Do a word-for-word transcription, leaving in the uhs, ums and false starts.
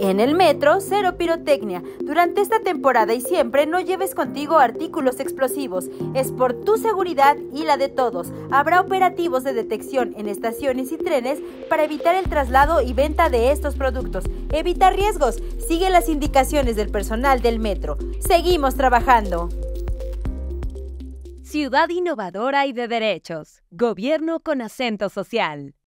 En el metro, cero pirotecnia. Durante esta temporada y siempre no lleves contigo artículos explosivos. Es por tu seguridad y la de todos. Habrá operativos de detección en estaciones y trenes para evitar el traslado y venta de estos productos. Evita riesgos. Sigue las indicaciones del personal del metro. Seguimos trabajando. Ciudad innovadora y de derechos. Gobierno con acento social.